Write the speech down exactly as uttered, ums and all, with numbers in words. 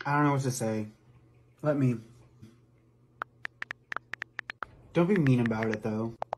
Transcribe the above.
I don't know what to say. Let me. Don't be mean about it, though.